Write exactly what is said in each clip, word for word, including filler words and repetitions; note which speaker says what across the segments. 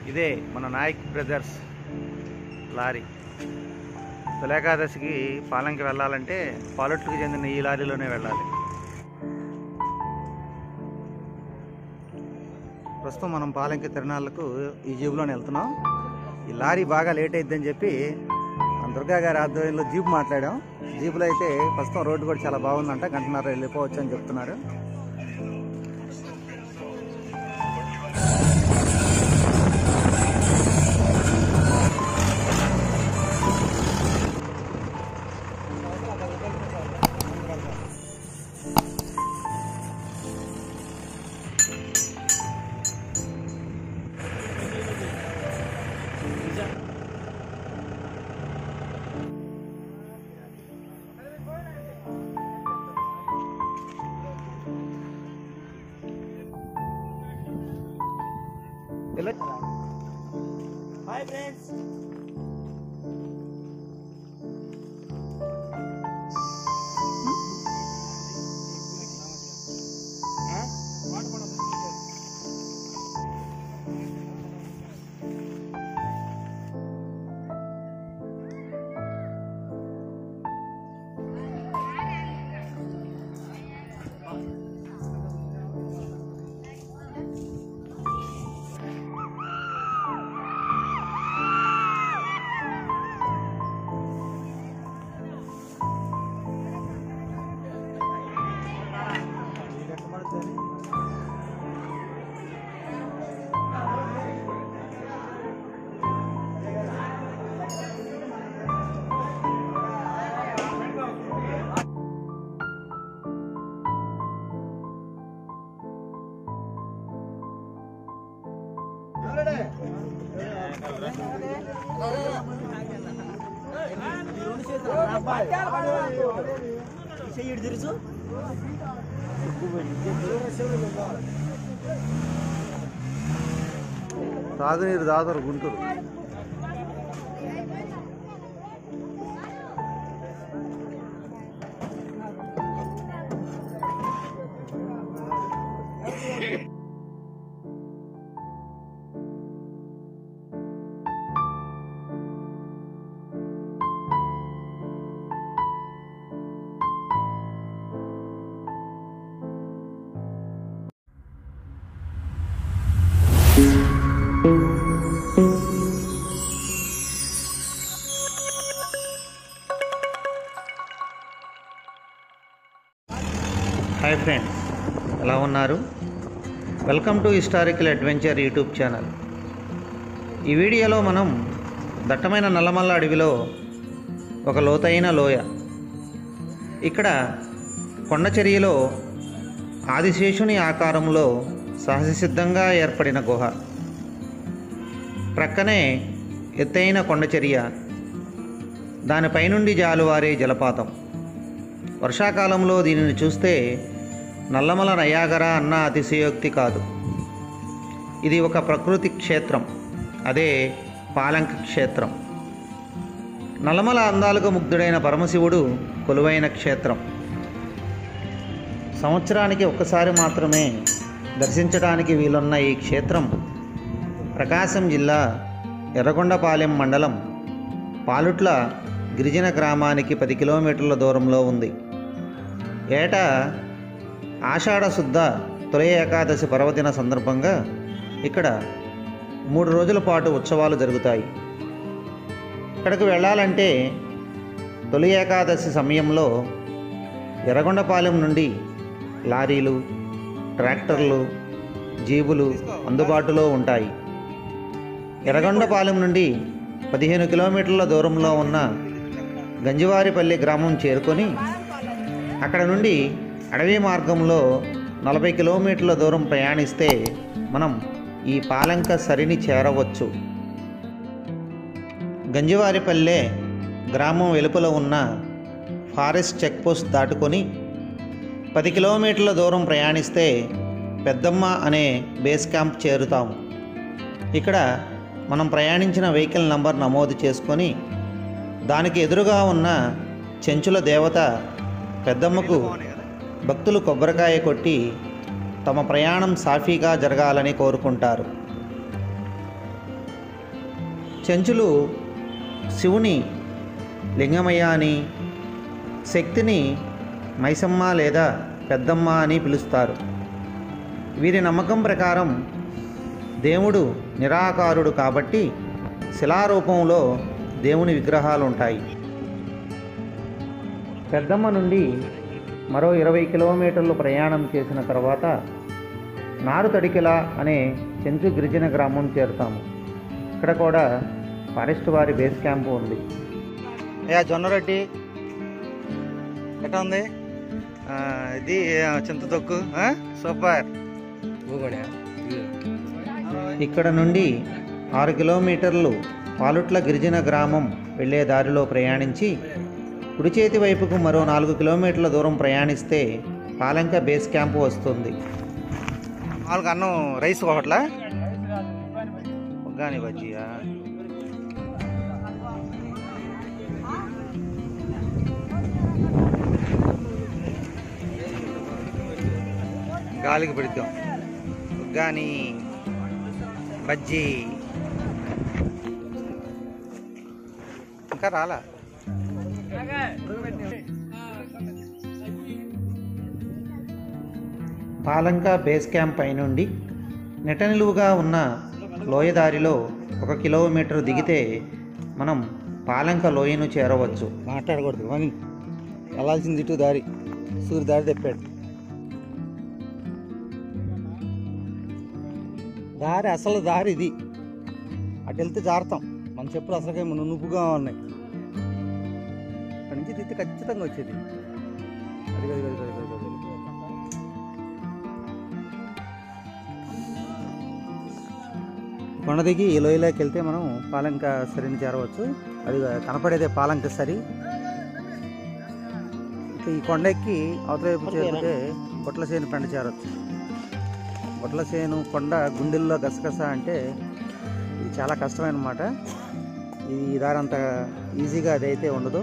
Speaker 1: ఇదే మన Nayak brothers lorry. తొలేకాదశికి పాలంకి వెళ్ళాలంటే పాలొట్టుకు చెందిన ఈ లారీలోనే వెళ్ళాలి. ప్రస్తుతం మనం పాలంకి తిరణాలకు ఈ జీబులోనే వెళ్తున్నాం. ఈ లారీ బాగా లేట్ అయిద్దని చెప్పి మన దుర్గా గారి ఆధ్వర్యంలో జీబు మాట్లాడాం. జీబులో అయితే ప్రస్తుతం రోడ్డు కూడా చాలా బాగుందంట, గంటన్నర వెళ్ళిపోవచ్చు అని చెప్తున్నారు.
Speaker 2: హాయ్ ఫ్రెండ్స్,
Speaker 1: తాగునీరు దాదాపు గుంటూరు. హాయ్ ఫ్రెండ్స్, ఎలా ఉన్నారు? Welcome to historical adventure YouTube channel. ఈ వీడియోలో మనం దట్టమైన నల్లమల్ల అడవిలో ఒక లోతైన లోయ, ఇక్కడ కొండచర్యలో ఆదిశేషుని ఆకారంలో సహజసిద్ధంగా ఏర్పడిన గుహ, ప్రక్కనే ఎత్తైన కొండచర్య, దానిపైనుండి జాలువారే జలపాతం. వర్షాకాలంలో దీనిని చూస్తే నల్లమల నయాగరా అన్న అతిశయోక్తి కాదు. ఇది ఒక ప్రకృతి క్షేత్రం, అదే పాలంక క్షేత్రం. నల్లమల అందాలకు ముగ్ధుడైన పరమశివుడు కొలువైన క్షేత్రం. సంవత్సరానికి ఒక్కసారి మాత్రమే దర్శించడానికి వీలున్న ఈ క్షేత్రం ప్రకాశం జిల్లా ఎర్రగొండపాలెం మండలం పాలుట్ల గిరిజన గ్రామానికి పది కిలోమీటర్ల దూరంలో ఉంది. ఏటా ఆషాఢ శుద్ధ తొలి ఏకాదశి పర్వదిన సందర్భంగా ఇక్కడ మూడు రోజుల పాటు ఉత్సవాలు జరుగుతాయి. ఇక్కడికి వెళ్ళాలంటే తొలి ఏకాదశి సమయంలో ఎర్రగొండపాలెం నుండి లారీలు, ట్రాక్టర్లు, జీబులు అందుబాటులో ఉంటాయి. ఎర్రగొండపాలెం నుండి పదిహేను కిలోమీటర్ల దూరంలో ఉన్న గంజివారిపల్లి గ్రామం చేరుకొని అక్కడ నుండి అడవి మార్గంలో నలభై కిలోమీటర్ల దూరం ప్రయాణిస్తే మనం ఈ పాలంక సరిని చేరవచ్చు. గంజివారిపల్లె గ్రామం వెలుపల ఉన్న ఫారెస్ట్ చెక్పోస్ట్ దాటుకొని పది కిలోమీటర్ల దూరం ప్రయాణిస్తే పెద్దమ్మ అనే బేస్ క్యాంప్ చేరుతాము. ఇక్కడ మనం ప్రయాణించిన వెహికల్ నంబర్ నమోదు చేసుకొని దానికి ఎదురుగా ఉన్న చెంచుల దేవత పెద్దమ్మకు భక్తులు కొబ్బరికాయ కొట్టి తమ ప్రయాణం సాఫీగా జరగాలని కోరుకుంటారు. చెంచులు శివుని లింగమయ్య అని, శక్తిని మైసమ్మ లేదా పెద్దమ్మ అని పిలుస్తారు. వీరి నమ్మకం ప్రకారం దేవుడు నిరాకారుడు కాబట్టి శిలారూపంలో దేవుని విగ్రహాలు ఉంటాయి. పెద్దమ్మ నుండి మరో ఇరవై కిలోమీటర్లు ప్రయాణం చేసిన తర్వాత నారుతడికెల అనే చెంచు గిరిజన గ్రామం చేరుతాము. ఇక్కడ కూడా ఫారెస్ట్ వారి బేస్ క్యాంపు ఉంది.
Speaker 2: యా జొన్నరొట్టి ఎట్లా ఉంది? ఇది చింత తొక్కు సూపర్.
Speaker 1: ఇక్కడ నుండి ఆరు కిలోమీటర్లు పాలుట్ల గిరిజన గ్రామం వెళ్ళే దారిలో ప్రయాణించి కుడి చేతి వైపుకు మరో నాలుగు కిలోమీటర్ల దూరం ప్రయాణిస్తే పాలంక బేస్ క్యాంపు వస్తుంది.
Speaker 2: వాళ్ళకి అన్నం రైస్ ఒకట్లా ఉగ్గాని బజ్జియా గాలికి పెడతాం. ఉగ్గాని బజ్జీ ఇంకా రాలా.
Speaker 1: పాలంక బేస్ క్యాంప్ పై నుండి నెటనిలువుగా ఉన్న లోయదారిలో ఒక కిలోమీటర్ దిగితే మనం పాలంక లోయను చేరవచ్చు.
Speaker 2: మాట్లాడకూడదు అని వెళ్ళాల్సింది ఇటు దారి సూర్య దారి తెప్పాడు. దారి అసలు దారి ఇది. అటు వెళ్తే జారుతాం. మన చెప్పులు అసలుకే నునుపుగా ఉన్నాయి. అక్కడి నుంచి తిట్టి ఖచ్చితంగా వచ్చేది. అది అది అది అది అది కొండ దిగి ఈ లోయలోకి వెళ్తే మనం పాలంక సరిని చేరవచ్చు. అది కనపడేదే పాలంక సరి. ఇంకా ఈ కొండ ఎక్కి అవతల వైపు చేరితే బొట్లసేను పెండ చేరవచ్చు. బొట్లసేను కొండ గుండెల్లో గసగస అంటే ఇది చాలా కష్టమైనమాట. ఈ దారి అంత ఈజీగా అదైతే ఉండదు.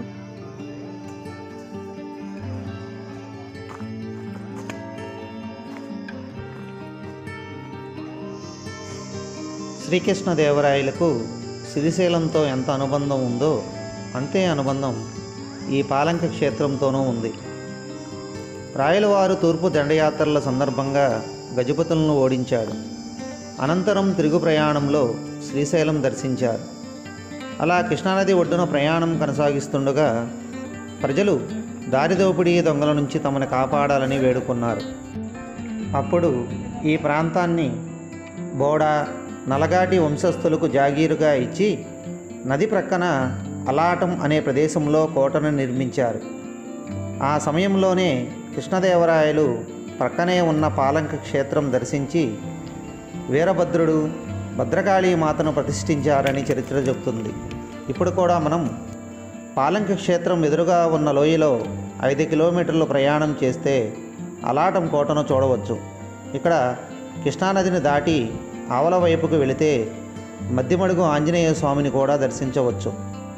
Speaker 1: శ్రీకృష్ణదేవరాయలకు శ్రీశైలంతో ఎంత అనుబంధం ఉందో అంతే అనుబంధం ఈ పాలంక క్షేత్రంతోనూ ఉంది. రాయలవారు తూర్పు దండయాత్రల సందర్భంగా గజపతులను ఓడించాడు. అనంతరం తిరుగు ప్రయాణంలో శ్రీశైలం దర్శించారు. అలా కృష్ణానది ఒడ్డున ప్రయాణం కొనసాగిస్తుండగా ప్రజలు దారిదోపిడీ దొంగల నుంచి తమను కాపాడాలని వేడుకున్నారు. అప్పుడు ఈ ప్రాంతాన్ని బోడా నలగాటి వంశస్థులకు జాగీరుగా ఇచ్చి నది ప్రక్కన అలాటం అనే ప్రదేశంలో కోటను నిర్మించారు. ఆ సమయంలోనే కృష్ణదేవరాయలు ప్రక్కనే ఉన్న పాలంక క్షేత్రం దర్శించి వీరభద్రుడు భద్రకాళీ మాతను ప్రతిష్ఠించారని చరిత్ర చెబుతుంది. ఇప్పుడు కూడా మనం పాలంక క్షేత్రం ఎదురుగా ఉన్న లోయలో ఐదు కిలోమీటర్లు ప్రయాణం చేస్తే అలాటం కోటను చూడవచ్చు. ఇక్కడ కృష్ణానదిని దాటి ఆవల వైపుకు వెళితే మధ్యమడుగు ఆంజనేయ స్వామిని కూడా దర్శించవచ్చు.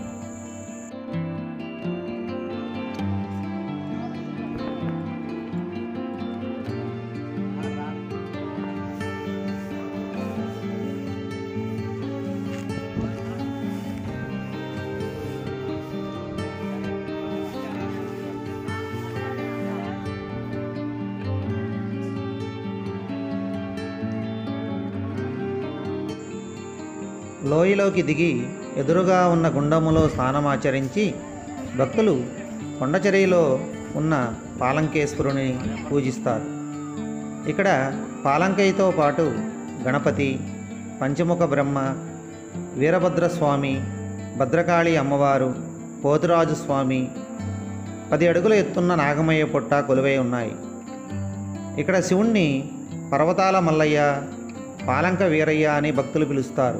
Speaker 1: లోయలోకి దిగి ఎదురుగా ఉన్న గుండములో స్నానమాచరించి భక్తులు కొండచెరియలో ఉన్న పాలంకేశ్వరుని పూజిస్తారు. ఇక్కడ పాలంకైతో పాటు గణపతి, పంచముఖ బ్రహ్మ, వీరభద్రస్వామి, భద్రకాళి అమ్మవారు, పోతురాజు స్వామి, పది అడుగుల ఎత్తున్న నాగమయ్య పొట్ట కొలువై ఉన్నాయి. ఇక్కడ శివుణ్ణి పర్వతాల మల్లయ్య, పాలంక వీరయ్య అని భక్తులు పిలుస్తారు.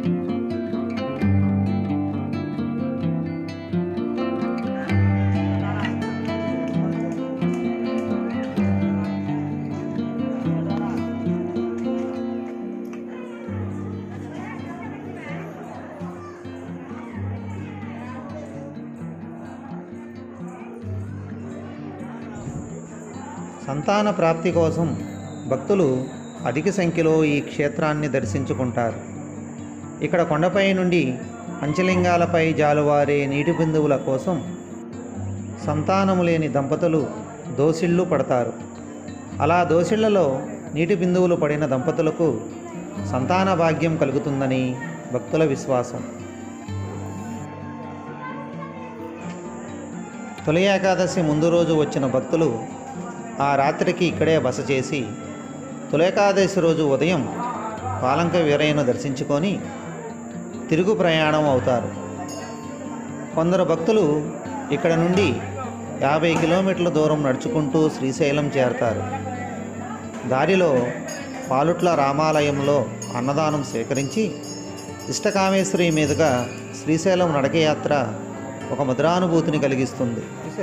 Speaker 1: సంతాన ప్రాప్తి కోసం భక్తులు అధిక సంఖ్యలో ఈ క్షేత్రాన్ని దర్శించుకుంటారు. ఇక్కడ కొండపై నుండి పంచలింగాలపై జాలువారే నీటి బిందువుల కోసం సంతానము లేని దంపతులు దోసిళ్ళు పడతారు. అలా దోసిళ్లలో నీటి బిందువులు పడిన దంపతులకు సంతాన భాగ్యం కలుగుతుందని భక్తుల విశ్వాసం. తొలి ఏకాదశి ముందు రోజు వచ్చిన భక్తులు ఆ రాత్రికి ఇక్కడే బస చేసి తొలి ఏకాదశి రోజు ఉదయం పాలంక వీరయ్యను దర్శించుకొని తిరుగు ప్రయాణం అవుతారు. కొందరు భక్తులు ఇక్కడ నుండి యాభై కిలోమీటర్ల దూరం నడుచుకుంటూ శ్రీశైలం చేరతారు. దారిలో పాలుట్ల రామాలయంలో అన్నదానం స్వీకరించి ఇష్టకామేశ్వరి మీదుగా శ్రీశైలం నడకయాత్ర ఒక మధురానుభూతిని కలిగిస్తుంది.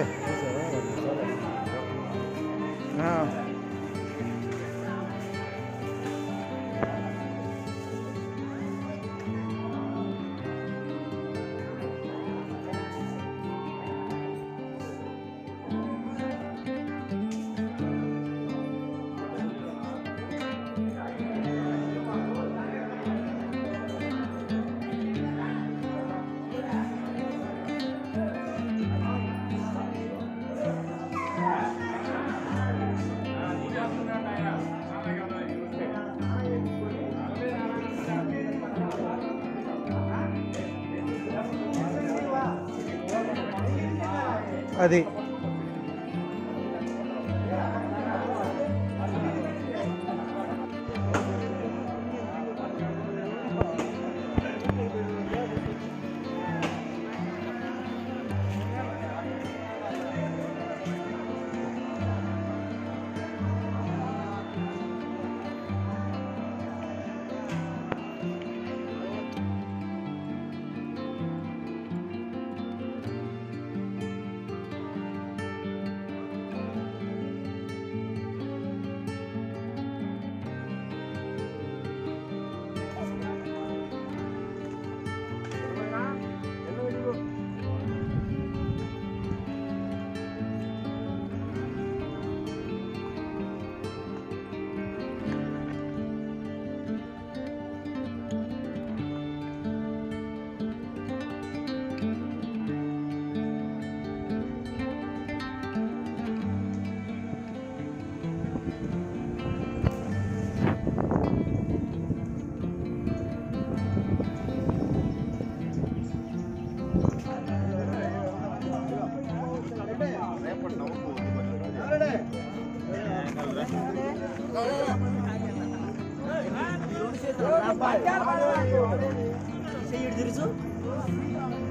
Speaker 2: అది
Speaker 3: Saya